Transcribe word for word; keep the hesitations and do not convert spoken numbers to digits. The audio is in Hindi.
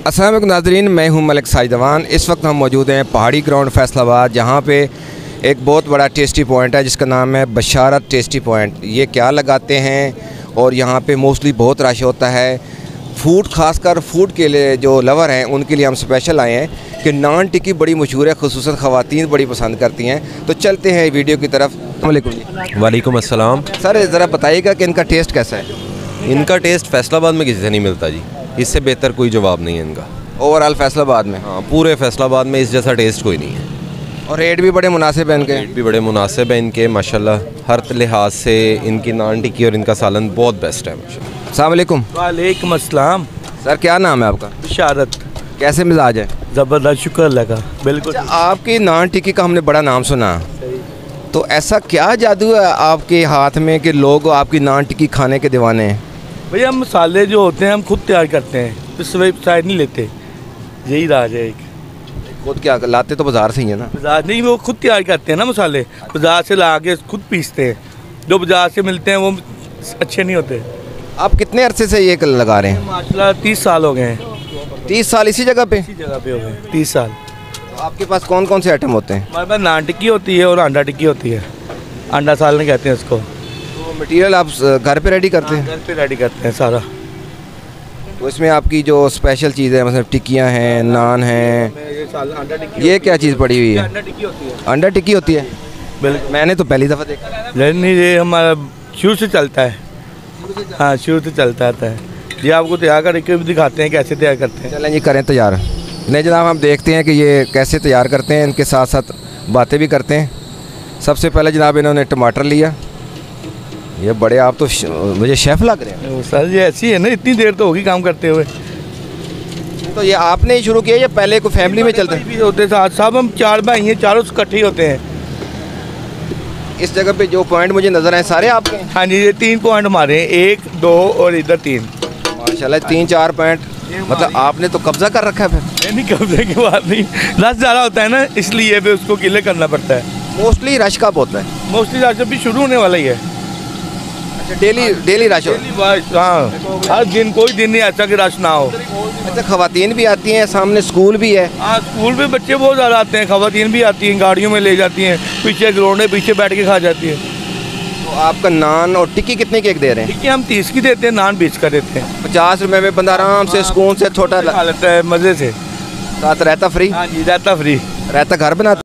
अस्सलाम वालेकुम नाज़रीन, मैं हूं मलिक साजिदवान। इस वक्त हम मौजूद हैं पहाड़ी ग्राउंड फैसलाबाद, जहां पे एक बहुत बड़ा टेस्टी पॉइंट है जिसका नाम है बशारत टेस्टी पॉइंट। ये क्या लगाते हैं और यहाँ पे मोस्टली बहुत रश होता है। फूड खासकर फूड के लिए जो लवर हैं उनके लिए हम स्पेशल आए हैं कि नान टिक्की बड़ी मशहूर है, खुसूसन ख़वातीन बड़ी पसंद करती हैं। तो चलते हैं वीडियो की तरफ। वालेकुम जी। वालेकुम अस्सलाम। सर ज़रा बताइएगा कि इनका टेस्ट कैसा है? इनका टेस्ट फैसलाबाद में किसी से नहीं मिलता जी, इससे बेहतर कोई जवाब नहीं है इनका। ओवरऑल फैसलाबाद में? हाँ, पूरे फैसलाबाद में इस जैसा टेस्ट कोई नहीं है। और रेट भी बड़े मुनासिब है इनके? रेट भी बड़े मुनासिब है इनके माशाल्लाह, हर लिहाज से इनकी नान टिक्की और इनका सालन बहुत बेस्ट है माशाल्लाह। अस्सलाम वालेकुम। वालेकुम अस्सलाम। सर क्या नाम है आपका? बशारत। कैसे मिजाज है? ज़बरदस्त, शुक्र लगा बिल्कुल। अच्छा, आपकी नान टिक्की का हमने बड़ा नाम सुना, तो ऐसा क्या जादू है आपके हाथ में कि लोग आपकी नान टिक्की खाने के दीवाने हैं? भैया हम मसाले जो होते हैं हम खुद तैयार करते हैं, इस वेबसाइट नहीं लेते, यही राज है एक। खुद क्या लाते तो बाज़ार से ही है ना? बाजार नहीं, वो खुद तैयार करते हैं ना मसाले, बाजार से ला के खुद पीसते हैं। जो बाजार से मिलते हैं वो अच्छे नहीं होते। आप कितने अरसे से ये लगा रहे हैं? माशाल्लाह तीस साल हो गए हैं। तीस साल इसी जगह पे? इसी जगह पे हो गए तीस साल। तो आपके पास कौन कौन से आइटम होते हैं? हमारे पास नान टिक्की होती है और अंडा टिक्की होती है, अंडा सालन कहते हैं उसको। तो मटेरियल आप घर पे रेडी करते हैं? घर पे रेडी करते हैं सारा। तो इसमें आपकी जो स्पेशल चीज़ है, मतलब टिक्कियाँ हैं, नान हैं, ये क्या चीज़ पड़ी हुई है? अंडा टिक्की होती है। अंडा टिक्की होती है? बिल्कुल। मैंने तो पहली दफ़ा देखा। नहीं, ये हमारा शुरू से चलता है। हाँ, शुरू से चलता आता है। ये आपको तैयार करके भी दिखाते हैं कैसे तैयार करते हैं। चलें जी, करें तैयार। नहीं जनाब, हम देखते हैं कि ये कैसे तैयार करते हैं, इनके साथ साथ बातें भी करते हैं। सबसे पहले जनाब इन्होंने टमाटर लिया। ये बड़े आप तो मुझे शेफ़ लग रहे हैं। सर ये ऐसी है ना, इतनी देर तो होगी काम करते हुए। तो ये आपने ही शुरू किया या पहले को फैमिली में चलते भी होते साथ? सब हम चार भाई हैं, चारों इकट्ठे ही होते हैं। इस जगह पे जो पॉइंट मुझे नज़र आए सारे आपके? हाँ जी, ये तीन पॉइंट हमारे हैं, एक दो और इधर तीन। माशाल्लाह, तीन चार पॉइंट। मतलब आपने तो कब्जा कर रखा है फिर? नहीं, कब्जे की बात नहीं, रश ज़्यादा होता है ना, इसलिए भी उसको किले करना पड़ता है। मोस्टली रश कब होता है? मोस्टली रश अभी शुरू होने वाला ही है। अच्छा, डेली डेली रश हो? हाँ, हर दिन, कोई दिन नहीं ऐसा कि रश ना हो। अच्छा, ख़वातीन भी आती हैं, सामने स्कूल भी है? हाँ, स्कूल में बच्चे बहुत ज़्यादा आते हैं, ख़वातीन भी आती हैं, गाड़ियों में ले जाती हैं, पीछे ग्राउंड है, पीछे बैठ के खा जाती है। तो आपका नान और टिक्की कितने की एक दे रहे हैं? टिक्की हम तीस की देते हैं, नान बीस का देते हैं। पचास रुपए में बंदा आराम से सुकून से छोटा खा लेता है मज़े से। साथ रहता फ्री? हाँ जी, रहता फ्री। रहता घर बनाता?